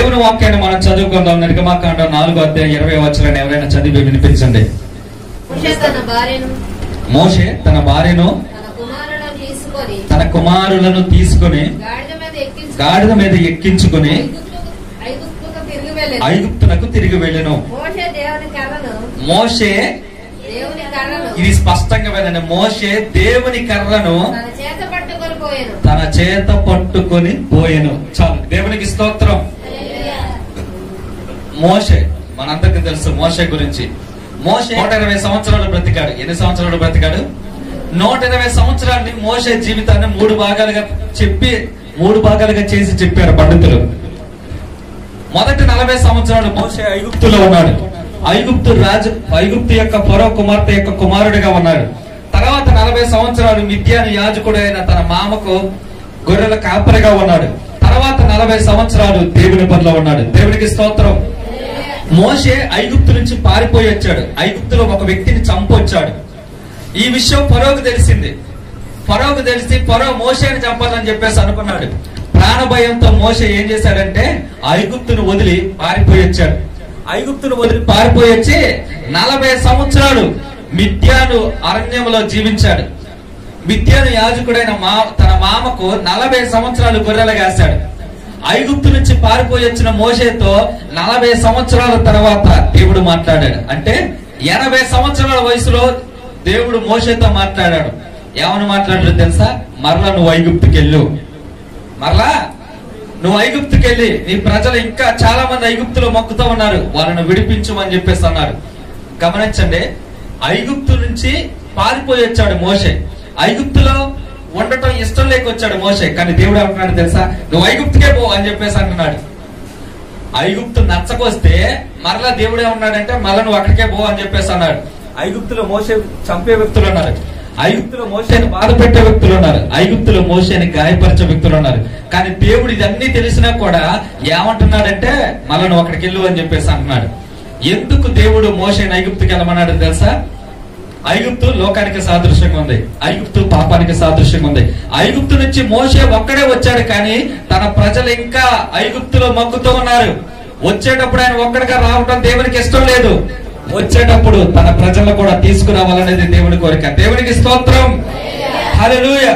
దేవుని వాక్యాన్ని మనం చదువుకుందాం. నిర్గమాకాండం 4వ అధ్యాయం 20వ వచనాన్ని ఎవరైనా చదివి వినిపించండి. మోషే తన భార్యను తన కుమారులను తీసుకొని గాడిద మీద ఎక్కించుకొని ఐగుప్తునకు తిరిగి వెళ్ళెను. మోషే, ఇది స్పష్టంగా వినండి, మోషే దేవుని కర్రను తన చేత పట్టుకొని పోయెను. చాలు, దేవునికి స్తోత్రం. మోషే మనందరికీ తెలుసు మోషే గురించి. మోషే 120 సంవత్సరాలు బ్రతికాడు. ఎన్ని సంవత్సరాలు బ్రతికాడు? 120 సంవత్సరాలని మోషే జీవితాన్ని 3 భాగాలుగా చేసి చెప్పారు పండితులు. మొదటి 40 సంవత్సరాలు మోషే ఐగుప్తులో ఉన్నాడు. ఐగుప్తు యొక్క ఫరో కుమార్తె యొక్క కుమారుడిగా ఉన్నాడు. తర్వాత 40 సంవత్సరాలు మిద్యాను యాజకుడు అయిన తన మామకు గొర్రెల కాపరిగా ఉన్నాడు. తర్వాత 40 సంవత్సరాలు దేవుని పనిలో ఉన్నాడు. దేవునికి స్తోత్రం. మోషే ఐగుప్తు నుంచి పారిపోయి వచ్చాడు. ఐగుప్తులో ఒక వ్యక్తిని చంపొచ్చాడు. ఈ విషయం ఫరోకు తెలిసింది. ఫరోకు తెలిసి ఫరో మోషేని చంపాలని చెప్పేసి అనుకున్నాడు. ప్రాణభయంతో మోషే ఏం చేశాడంటే ఐగుప్తును వదిలి పారిపోయి వచ్చాడు. ఐగుప్తును వదిలి పారిపోయి వచ్చి 40 సంవత్సరాలు మిద్యాను అరణ్యంలో జీవించాడు. మిద్యాను యాజకుడైన తన మామకు 40 సంవత్సరాలు గొర్రెలు కాశాడు. ఐగుప్తు నుంచి పారిపోయి వచ్చిన మోషేతో 40 సంవత్సరాల తర్వాత దేవుడు మాట్లాడాడు. అంటే 80 సంవత్సరాల వయసులో దేవుడు మోషేతో మాట్లాడాడు. ఏమని మాట్లాడాడు తెలుసా? మరలా నువ్వు ఐగుప్తుకెళ్ళు, మరలా నువ్వు ఐగుప్తుకెళ్ళి నీ ప్రజలు ఇంకా చాలా మంది ఐగుప్తులో మొక్కుతూ ఉన్నారు, వాళ్ళను విడిపించమని చెప్పేసి అన్నారు. గమనించండి, ఐగుప్తు నుంచి పారిపోయి వచ్చాడు మోషే. ఐగుప్తులో ఉండటం ఇష్టం లేకొచ్చాడు మోషే. కానీ దేవుడు ఏమంటున్నాడు తెలుసా? నువ్వు ఐగుప్తుకే పో అని చెప్పేసి అంటున్నాడు. ఐగుప్తు నచ్చకొస్తే మరలా దేవుడు ఏమన్నాడంటే మరలా నువ్వు అక్కడికే పో అని చెప్పేసి అన్నాడు. ఐగుప్తులో మోషే చంపే వ్యక్తులు ఉన్నారు, ఐగుప్తులో మోషేని బాధ పెట్టే వ్యక్తులు ఉన్నారు, ఐగుప్తులో మోషేని గాయపరిచే వ్యక్తులు ఉన్నారు. కానీ దేవుడు ఇదన్నీ తెలిసినా కూడా ఏమంటున్నాడంటే మళ్ళా నువ్వు అక్కడికి వెళ్ళు అని చెప్పేసి అంటున్నాడు. ఎందుకు దేవుడు మోషేని ఐగుప్తుకి వెళ్ళమన్నాడు తెలుసా? ఐగుప్తు లోకానికి సాదృశ్యంగా ఉంది, ఐగుప్తు పాపానికి సాదృశ్యంగా ఉంది. ఐగుప్తు నుంచి మోషే ఒక్కడే వచ్చాడు, కానీ తన ప్రజలు ఇంకా ఐగుప్తులో మొక్కుతూ ఉన్నారు. వచ్చేటప్పుడు ఆయన ఒక్కడిగా రావడం దేవునికి ఇష్టం లేదు. వచ్చేటప్పుడు తన ప్రజలను కూడా తీసుకురావాలనేది దేవుడి కోరిక. దేవునికి స్తోత్రం, హల్లెలూయా.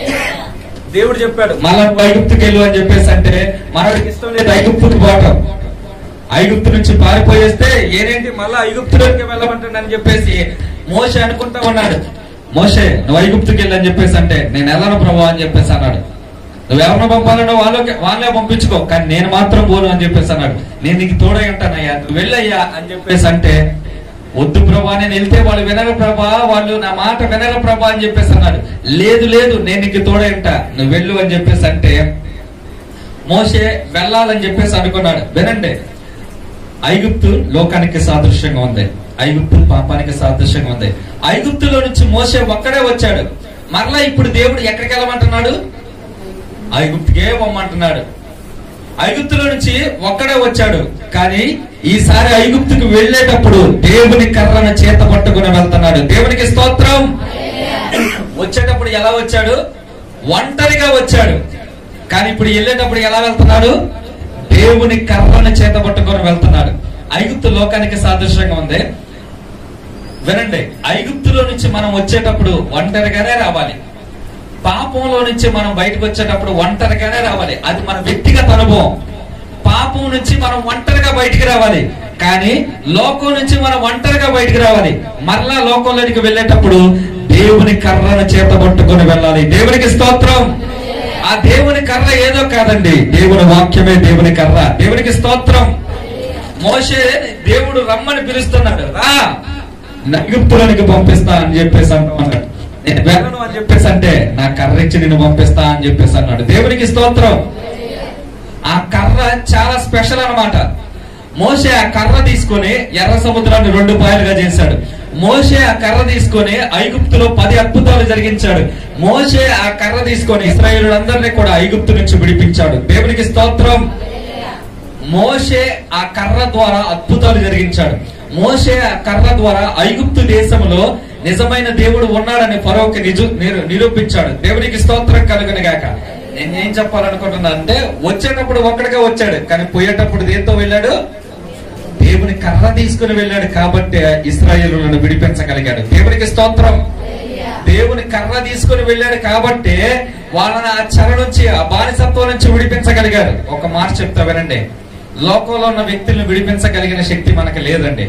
దేవుడు చెప్పాడు మళ్ళా ఐగుప్తుకి వెళ్ళు అని చెప్పేసి అంటే మనకి ఇష్టం లేదు ఐగుప్తుకి పోవటం. ఐగుప్తు నుంచి పారిపోయేస్తే ఏనేంటి మళ్ళా ఐగుప్తులోకి వెళ్ళమంటాడని చెప్పేసి మోషే అనుకుంటా ఉన్నాడు. మోషే నువ్వు ఐగుప్తుకి వెళ్ళని చెప్పేసి అంటే నేను వెళ్ళను ప్రభు అని చెప్పేసి అన్నాడు. నువ్వెవరిని పంపాలనో వాళ్ళే పంపించుకో, కానీ నేను మాత్రం పోను అని చెప్పేసి అన్నాడు. నేను నీకు తోడై ఉంటానయ్యా, నువ్వు వెళ్ళయ్యా అని చెప్పేసి అంటే వద్దు ప్రభా, నేను వెళ్తే వాళ్ళు వినరు ప్రభా, వాళ్ళు నా మాట వినరు ప్రభా అని చెప్పేసి అన్నాడు. లేదు లేదు, నేను నీకు తోడై ఉంటా, నువ్వు వెళ్ళు అని చెప్పేసి అంటే మోషే వెళ్ళాలని చెప్పేసి అనుకున్నాడు. వినండి, ఐగుప్తు లోకానికి సాదృశ్యంగా ఉంది, ఐగుప్తు పాపానికి సాదృశ్యంగా ఉంది. ఐగుప్తులో నుంచి మోషే ఒక్కడే వచ్చాడు. మరలా ఇప్పుడు దేవుడు ఎక్కడికి వెళ్ళమంటున్నాడు? ఐగుప్తుకే పొమ్మంటున్నాడు. ఐగుప్తులో నుంచి ఒక్కడే వచ్చాడు, కానీ ఈసారి ఐగుప్తుకు వెళ్ళేటప్పుడు దేవుని కర్రను చేత పట్టుకుని వెళ్తున్నాడు. దేవునికి స్తోత్రం. వచ్చేటప్పుడు ఎలా వచ్చాడు? ఒంటరిగా వచ్చాడు. కానీ ఇప్పుడు వెళ్ళేటప్పుడు ఎలా వెళ్తున్నాడు? దేవుని కర్రను చేత పట్టుకొని వెళ్తున్నాడు. ఐగుప్తు లోకానికి సాదృశ్యంగా ఉంది. వినండి, ఐగుప్తులో నుంచి మనం వచ్చేటప్పుడు ఒంటరిగానే రావాలి. పాపంలో నుంచి మనం బయటకు వచ్చేటప్పుడు ఒంటరిగానే రావాలి. అది మన వ్యక్తిగత అనుభవం. పాపం నుంచి మనం ఒంటరిగా బయటికి రావాలి, కానీ లోకం నుంచి మనం ఒంటరిగా బయటికి రావాలి. మరలా లోకంలోనికి వెళ్ళేటప్పుడు దేవుని కర్రను చేత పట్టుకొని వెళ్ళాలి. దేవునికి స్తోత్రం. ఆ దేవుని కర్ర ఏదో కాదండి, దేవుని వాక్యమే దేవుని కర్ర. దేవునికి స్తోత్రం. మోషే దేవుడు రమ్మని పిలుస్తున్నాడు, రా ఐగుప్తులోనికి పంపిస్తా అని చెప్పేసి అంటున్నాడు. నేను వెళ్ళను అని చెప్పేసి అంటే నా కర్ర ఇచ్చి నిన్ను పంపిస్తా అని చెప్పేసి అన్నాడు. దేవునికి స్తోత్రం. ఆ కర్ర చాలా స్పెషల్ అన్నమాట. మోషే ఆ కర్ర తీసుకొని ఎర్ర సముద్రాన్ని 2 పాయలుగా చేశాడు. మోషే ఆ కర్ర తీసుకొని ఐగుప్తులో 10 అద్భుతాలు జరిగించాడు. మోషే ఆ కర్ర తీసుకొని ఇశ్రాయేలులందరినీ కూడా ఐగుప్తు నుంచి విడిపించాడు. దేవునికి స్తోత్రం. మోషే ఆ కర్ర ద్వారా అద్భుతాలు జరిగించాడు. మోషే ఆ కర్ర ద్వారా ఐగుప్తు దేశంలో నిజమైన దేవుడు ఉన్నాడని ఫరోకి నిరూపించాడు. దేవునికి స్తోత్రం కలుగును గాక. నేను ఏం చెప్పాలనుకుంటున్నా అంటే, వచ్చేటప్పుడు ఒక్కడిగా వచ్చాడు, కానీ పోయేటప్పుడు దేంతో వెళ్ళాడు? దేవుని కర్ర తీసుకుని వెళ్ళాడు కాబట్టి ఇశ్రాయేలులను విడిపించగలిగాడు. దేవునికి స్తోత్రం. దేవుని కర్ర తీసుకుని వెళ్ళాడు కాబట్టి వాళ్ళని ఆ చెర నుంచి, ఆ బానిసత్వం నుంచి విడిపించగలిగాడు. ఒక మాట చెప్తా వినండి, లోకంలో ఉన్న వ్యక్తులను విడిపించగలిగిన శక్తి మనకు లేదండి.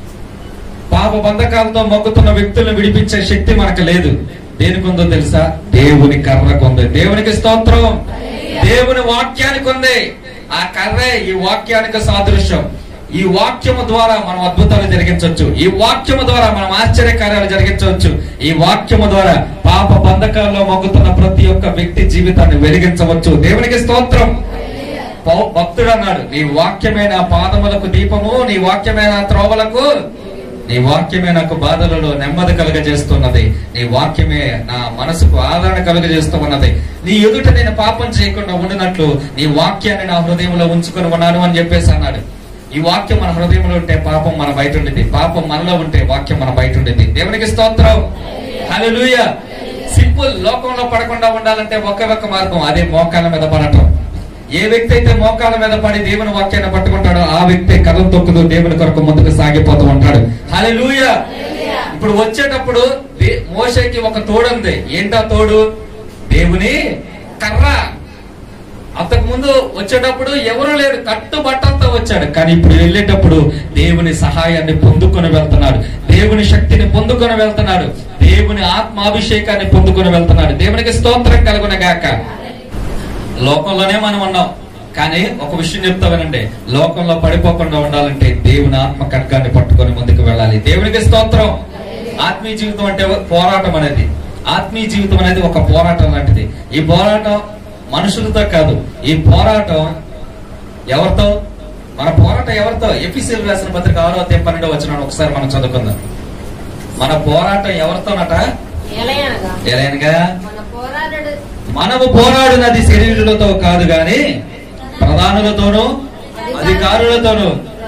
పాప బంధకాలతో మొక్కుతున్న వ్యక్తులను విడిపించే శక్తి మనకు లేదు. దేనికి ఉందో తెలుసా? దేవుని కర్రకు ఉంది. దేవునికి స్తోత్రం. దేవుని వాక్యానికి ఉంది. ఆ కర్రే ఈ వాక్యానికి సాదృశ్యం. ఈ వాక్యము ద్వారా మనం అద్భుతాలు జరిగించవచ్చు. ఈ వాక్యము ద్వారా మనం ఆశ్చర్యకార్యాలు జరిగించవచ్చు. ఈ వాక్యము ద్వారా పాప బంధకాల్లో మొక్కుతున్న ప్రతి ఒక్క వ్యక్తి జీవితాన్ని వెలిగించవచ్చు. దేవునికి స్తోత్రం. భక్తుడు అన్నాడు, నీ వాక్యమే నా పాదములకు దీపము, నీ వాక్యమే నా త్రోవలకు, నీ వాక్యమే నాకు బాధలలో నెమ్మది కలుగజేస్తున్నది, నీ వాక్యమే నా మనసుకు ఆదరణ కలుగజేస్తూ ఉన్నది, నీ ఎదుట నేను పాపం చేయకుండా ఉండినట్లు నీ వాక్యాన్ని నా హృదయంలో ఉంచుకొని ఉన్నాను అని చెప్పేసి అన్నాడు. ఈ వాక్యం మన హృదయంలో ఉంటే పాపం మన బయట ఉండేది, పాపం మనలో ఉంటే వాక్యం మన బయట ఉండేది. దేవునికి స్తోత్రం. హల్లెలూయా. సింపుల్. లోకంలో పడకుండా ఉండాలంటే ఒకే ఒక్క మార్గం, అదే మోకాళ్ళ మీద పడటం. ఏ వ్యక్తి అయితే మోకాళ్ళ మీద పడి దేవుని వాక్యాన్ని పట్టుకుంటాడో ఆ వ్యక్తి కథం తొక్కుతూ దేవుని కొరకు ముందుకు సాగిపోతూ ఉంటాడు. హల్లెలూయా. ఇప్పుడు వచ్చేటప్పుడు మోషేకి ఒక తోడు ఉంది. ఏంటా తోడు? దేవుని కర్ర. అంతకు ముందు వచ్చేటప్పుడు ఎవరు లేరు, కట్టుబట్టంతో వచ్చాడు. కానీ ఇప్పుడు వెళ్ళేటప్పుడు దేవుని సహాయాన్ని పొందుకొని వెళ్తున్నాడు, దేవుని శక్తిని పొందుకొని వెళ్తున్నాడు, దేవుని ఆత్మాభిషేకాన్ని పొందుకొని వెళ్తున్నాడు. దేవునికి స్తోత్రం కలుగును గాక. లోకంలోనే మనం ఉన్నాం, కానీ ఒక విషయం చెప్తా వినండి, లోకంలో పడిపోకుండా ఉండాలంటే దేవుని ఆత్మ ఖడ్గాన్ని పట్టుకొని ముందుకు వెళ్ళాలి. దేవునికి స్తోత్రం. ఆత్మీయ జీవితం అంటే పోరాటం అనేది, ఆత్మీయ జీవితం అనేది ఒక పోరాటం లాంటిది. ఈ పోరాటం మనుషులతో కాదు, ఈ పోరాటం ఎవరితో? మన పోరాటం ఎవరితో? ఎఫెసీయులకు రాసిన పత్రిక 6:12 ఒకసారి మనం చదువుకుందాం. మన పోరాటం ఎవరితోనట? ఎలయనగా మనము పోరాడునది శరీరులతో కాదు గాని ప్రధానులతోనూ అధికారులతోనూ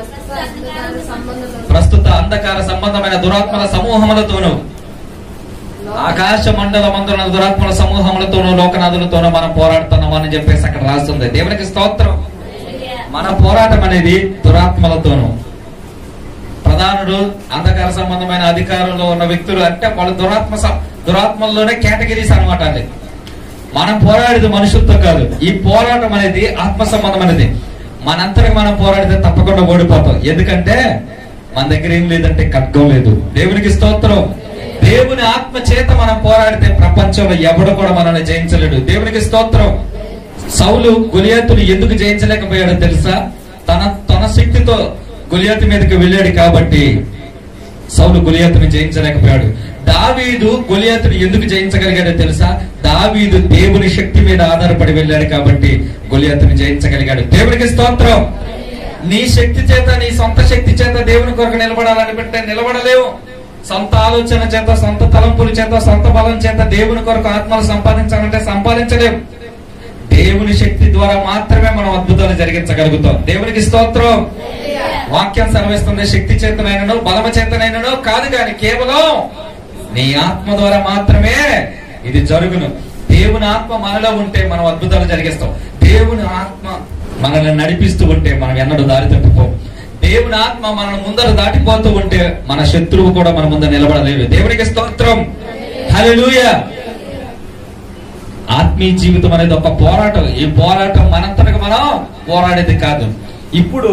ప్రస్తుత అంధకార సంబంధమైన దురాత్మల సమూహములతోనూ ఆకాశ మండలమందున దురాత్మల సమూహములతోనూ లోకనాథులతోనూ మనం పోరాడుతున్నాం అని చెప్పేసి అక్కడ రాస్తుంది. దేవునికి స్తోత్రం. మన పోరాటం అనేది దురాత్మలతోనూ, ప్రధానుడు, అంధకార సంబంధమైన అధికారంలో ఉన్న వ్యక్తులు అంటే వాళ్ళు దురాత్మల్లోనే కేటగిరీస్ అనమాట. అది మనం పోరాడేది మనుషులతో కాదు. ఈ పోరాటం అనేది ఆత్మ సంబంధమైనది. మనంతరికి మనం పోరాడితే తప్పకుండా ఓడిపోతాం. ఎందుకంటే మన దగ్గర ఏం లేదంటే ఖడ్గం లేదు. దేవునికి స్తోత్రం. దేవుని ఆత్మ చేత మనం పోరాడితే ప్రపంచంలో ఎవడు కూడా మనల్ని జయించలేడు. దేవునికి స్తోత్రం. సౌలు గొలియాతుని ఎందుకు జయించలేకపోయాడో తెలుసా? తన శక్తితో గొలియాతు మీదకి వెళ్ళాడు కాబట్టి సౌలు గొలియాతుని జయించలేకపోయాడు. దావీదు గొలియాతుని ఎందుకు జయించగలిగాడో తెలుసా? దావీదు దేవుని శక్తి మీద ఆధారపడి వెళ్ళాడు కాబట్టి గొలియాతుని జయించగలిగాడు. దేవునికి స్తోత్రం. నీ శక్తి చేత, నీ సొంత శక్తి చేత దేవుని కొరకు నిలబడాలనిపెట్టే నిలబడలేవు. సొంత ఆలోచన చేత, సొంత తలంపుల చేత, సొంత బలం చేత దేవుని కొరకు ఆత్మలు సంపాదించాలంటే సంపాదించలేము. దేవుని శక్తి ద్వారా మాత్రమే మనం అద్భుతాలు జరిగించగలుగుతాం. దేవునికి స్తోత్రం. వాక్యం సెలవిస్తుంది, శక్తి చేతనైనను బలమ చేతనైనను కాదు గాని కేవలం నీ ఆత్మ ద్వారా మాత్రమే ఇది జరుగును. దేవుని ఆత్మ మనలో ఉంటే మనం అద్భుతాలు జరిగిస్తాం. దేవుని ఆత్మ మనల్ని నడిపిస్తూ ఉంటే మనం ఎన్నడూ దారి తప్పిపోం. దేవుని ఆత్మ మన ముందర దాటిపోతూ ఉంటే మన శత్రువు కూడా మన ముందర నిలబడలేదు. దేవునికి స్తోత్రం. హల్లెలూయా. ఆత్మీయ జీవితం అనేది ఒక పోరాటం. ఈ పోరాటం మనంతటగా మనం పోరాడేది కాదు. ఇప్పుడు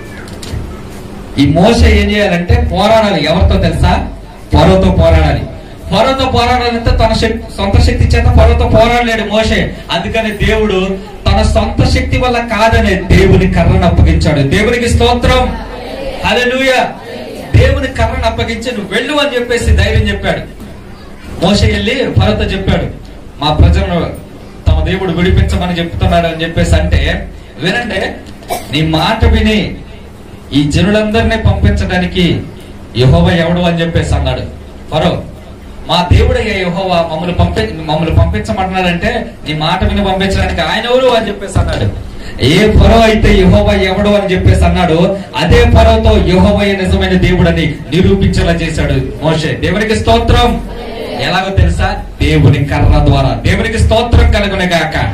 ఈ మోషే ఏం చేయాలంటే పోరాడాలి. ఎవరితో తెలుసా? ఫరోతో పోరాడాలి. ఫరోతో పోరాడాలంటే తన సొంత శక్తి చేత ఫరోతో పోరాడలేడు మోషే. అందుకని దేవుడు తన సొంత శక్తి వల్ల కాదనే దేవుని కర్రను అప్పగించాడు. దేవునికి స్తోత్రం. హల్లెలూయా. దేవుని కర్రను అప్పగించి నువ్వు వెళ్ళు అని చెప్పేసి ధైర్యం చెప్పాడు. మోషే వెళ్ళి ఫరోతో చెప్పాడు, మా ప్రజలను తమ దేవుడు విడిపించమని చెప్తున్నాడు అని చెప్పేసి అంటే, వినండి, నీ మాట విని ఈ జనులందరినీ పంపించడానికి యెహోవా ఎవడు అని చెప్పేసి అన్నాడు ఫరో. మా దేవుడయ్యే యెహోవా మమ్మల్ని పంపించమంటున్నాడంటే నీ మాట విని పంపించడానికి ఆయన ఎవరు అని చెప్పేసి అన్నాడు. ఏ ఫరో అయితే యెహోవా ఎవడు అని చెప్పేసి అన్నాడు, అదే ఫరోతో యెహోవా నిజమైన దేవుడని నిరూపించేలా చేశాడు మోషే. దేవునికి స్తోత్రం. ఎలాగో తెలుసా? దేవుని కర్ర ద్వారా. దేవునికి స్తోత్రం కలుగును గాక.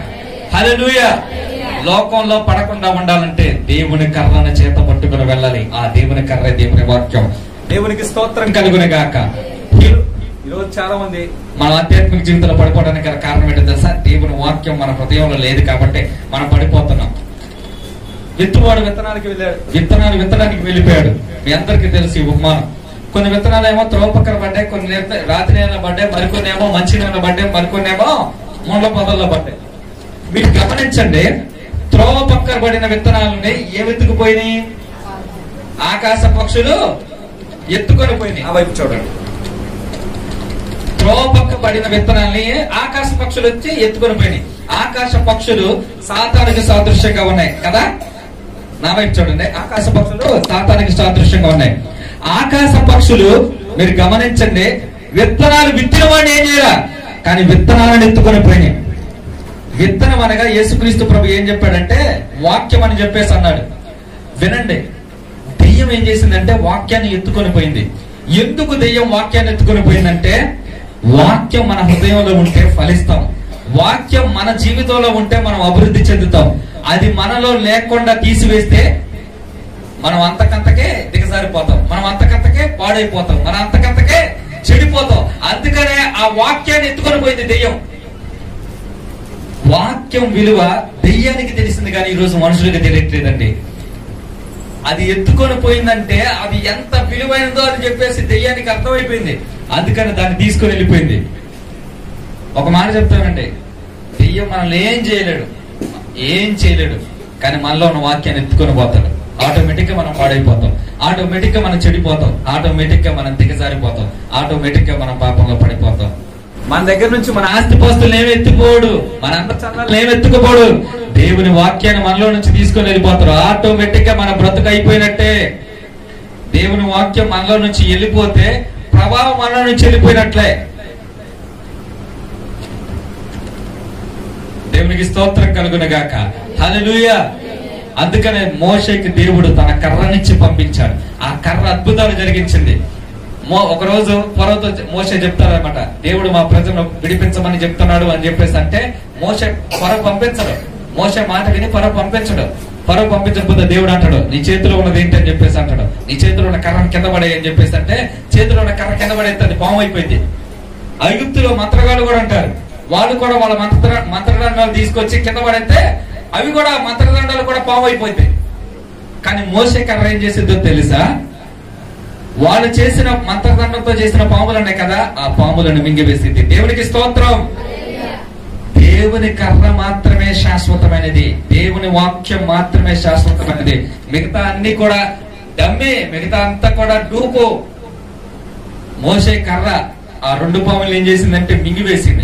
హల్లెలూయా. లోకంలో పడకుండా ఉండాలంటే దేవుని కర్రను చేత పట్టుకుని వెళ్ళాలి. ఆ దేవుని కర్ర దేవుని వాక్యం. దేవునికి స్తోత్రం కలుగును గాక. ఈరోజు చాలా మంది మన ఆధ్యాత్మిక జీవితంలో పడిపోవడానికి గల కారణం ఏంటో తెలుసా? దేవుని వాక్యం మన హృదయంలో లేదు కాబట్టి మనం పడిపోతున్నాం. విత్తువాడు విత్తనాలు విత్తడానికి వెళ్ళిపోయాడు. మీ అందరికీ తెలుసు ఈ ఉపమానం. కొన్ని విత్తనాలు ఏమో త్రోవ పక్కన పడ్డాయి, కొన్ని రాత్రి నేల పడ్డాయి, మరికొన్ని ఏమో మంచి నేల పడ్డాయి, మరికొన్ని ఏమో ముండ్ల పొదల్లో పడ్డాయి. మీరు గమనించండి, త్రోవ పక్కన పడిన విత్తనాలని ఏమెత్తుకుపోయినాయి? ఆకాశ పక్షులు ఎత్తుకొని పోయినాయి. ఆ వైపు చూడండి. త్రోవ పక్క పడిన విత్తనాల్ని ఆకాశ పక్షులు వచ్చి ఎత్తుకొని పోయినాయి. ఆకాశ పక్షులు సాతానికి సాదృశ్యంగా ఉన్నాయి కదా. నా వైపు చూడండి. ఆకాశ పక్షులు సాతానికి సాదృశ్యంగా ఉన్నాయి. ఆకాశ పక్షులు మీరు గమనించండి, విత్తనాలు విత్తిన వాడిని ఏం చేయాల, కానీ విత్తనాలను ఎత్తుకొని పోయినాయి. విత్తనం అనగా యేసుక్రీస్తు ప్రభు ఏం చెప్పాడంటే వాక్యం అని చెప్పేసి అన్నాడు. వినండి, దెయ్యం ఏం చేసిందంటే వాక్యాన్ని ఎత్తుకొని పోయింది. ఎందుకు దెయ్యం వాక్యాన్ని ఎత్తుకొని పోయిందంటే, వాక్యం మన హృదయంలో ఉంటే ఫలిస్తాం. వాక్యం మన జీవితంలో ఉంటే మనం అభివృద్ధి చెందుతాం. అది మనలో లేకుండా తీసివేస్తే మనం అంతకంతకే దిగజారిపోతాం, మనం అంతకంతకే పాడైపోతాం, మనం అంతకంతకే చెడిపోతాం. అందుకనే ఆ వాక్యాన్ని ఎత్తుకొని పోయింది దెయ్యం. వాక్యం విలువ దెయ్యానికి తెలిసింది కానీ ఈరోజు మనుషులకు తెలియట్లేదండి. అది ఎత్తుకొని పోయిందంటే అది ఎంత విలువైనదో అని చెప్పేసి దెయ్యానికి అర్థమైపోయింది. అందుకని దాన్ని తీసుకొని వెళ్ళిపోయింది. ఒక మాట చెప్తానండి, దెయ్యం మనల్ని ఏం చేయలేడు, కానీ మనలో ఉన్న వాక్యాన్ని ఎత్తుకొని పోతాడు. ఆటోమేటిక్ గా మనం పాడైపోతాం, ఆటోమేటిక్ గా మనం చెడిపోతాం, ఆటోమేటిక్ గా మనం దిగజారిపోతాం, ఆటోమేటిక్ గా మనం పాపంలో పడిపోతాం. మన దగ్గర నుంచి మన ఆస్తిపాస్తులు ఏమెత్తుకోడు, మన అందచందాలు ఏమెత్తుకోపోడు, దేవుని వాక్యాన్ని మనలో నుంచి తీసుకొని వెళ్ళిపోతారు. ఆటోమేటిక్ గా మన బ్రతుకు అయిపోయినట్టే. దేవుని వాక్యం మనలో నుంచి వెళ్ళిపోతే ప్రభావం మనలో నుంచి వెళ్ళిపోయినట్లే. దేవునికి స్తోత్రం కలుగును గాక. హల్లెలూయా. అందుకనే మోషేకి దేవుడు తన కర్రనిచ్చి పంపించాడు. ఆ కర్ర అద్భుతాలు జరిగించింది. ఒకరోజు ఫరోతో మోషే చెప్తారనమాట, దేవుడు మా ప్రజలను విడిపించమని చెప్తున్నాడు అని చెప్పేసి అంటే మోషే ఫరో పంపించడు. మోషే మాట విని ఫరో పంపించడు. ఫరో పంపించకపోతే దేవుడు అంటాడు, నీ చేతిలో ఉన్నది ఏంటి అని చెప్పేసి అంటాడు. నీ చేతిలో ఉన్న కర్రను కింద పడే అని చెప్పేసి అంటే చేతిలో ఉన్న కర్ర కింద పడేస్తే అది పాము అయిపోయింది. ఐగుప్తులో మంత్రగాళ్ళు కూడా అంటారు, వాళ్ళు కూడా వాళ్ళ మంత్రదండాలు తీసుకొచ్చి కింద పడితే అవి కూడా మంత్రదండాలు కూడా పాము అయిపోతాయి. కానీ మోషే కర్ర ఏం చేసిందో తెలుసా? వాళ్ళు చేసిన మంత్రదండంతో చేసిన పాములు ఉన్నాయి కదా, ఆ పాములను మింగివేసింది. దేవునికి స్తోత్రం. దేవుని కర్ర మాత్రమే శాశ్వతమైనది, దేవుని వాక్యం మాత్రమే శాశ్వతమైనది. మిగతా అన్ని కూడా డమ్మి, మిగతా అంతా కూడా డూపు. మోషే కర్ర ఆ రెండు పాములు ఏం చేసిందంటే మింగివేసింది.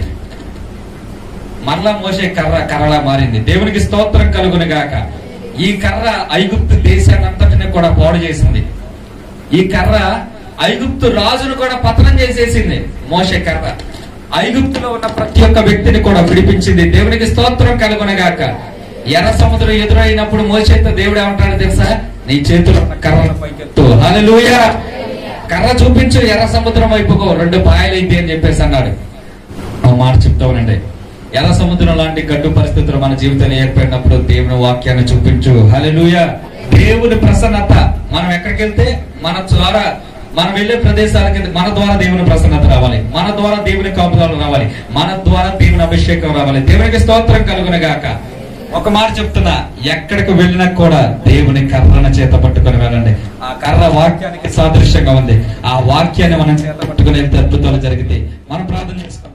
మరలా మోషే కర్రలా మారింది. దేవునికి స్తోత్రం కలుగును గాక. ఈ కర్ర ఐగుప్తు దేశాన్ని అంతటిని కూడా పాడు చేసింది. ఈ కర్ర ఐగుప్తు రాజును కూడా పతనం చేసేసింది. మోషే కర్ర ఐగుప్తులో ఉన్న ప్రతి ఒక్క వ్యక్తిని కూడా విడిపించింది. దేవునికి స్తోత్రం కలుగును గాక. ఎర్ర సముద్రం ఎదురైనప్పుడు మోషేతో దేవుడు ఏమంటాడు తెలుసా? నీ చేతులు ఉన్న కర్రను పైకెత్తు. హల్లెలూయా. కర్ర చూపించు, ఎర్ర సముద్రం వైపుకో, రెండు పాయలైతే అని చెప్పేసి అన్నాడు. ఆ మాట చెప్తావునండి. ఎర్ర సముద్రం లాంటి గడ్డు పరిస్థితులు మన జీవితంలో ఏర్పడినప్పుడు దేవుని వాక్యాన్ని చూపించు. హల్లెలూయా. దేవుని ప్రసన్నత మనం ఎక్కడికి వెళ్తే మన ద్వారా మనం వెళ్లే ప్రదేశాలకి మన ద్వారా దేవుని ప్రసన్నత రావాలి, మన ద్వారా దేవుని కాపుదలు రావాలి, మన ద్వారా దేవుని అభిషేకం రావాలి. దేవునికి స్తోత్రం కలుగును గాక. ఒక మాట చెప్తున్నా, ఎక్కడికి వెళ్ళినా కూడా దేవుని కర్రను చేత పట్టుకుని వెళ్ళండి. ఆ కర్ర వాక్యానికి సాదృశ్యంగా ఉంది. ఆ వాక్యాన్ని మనం చేత పట్టుకుని ఎంత అద్భుతాలు జరిగితే మనం ప్రార్థన చేసుకోవాలి.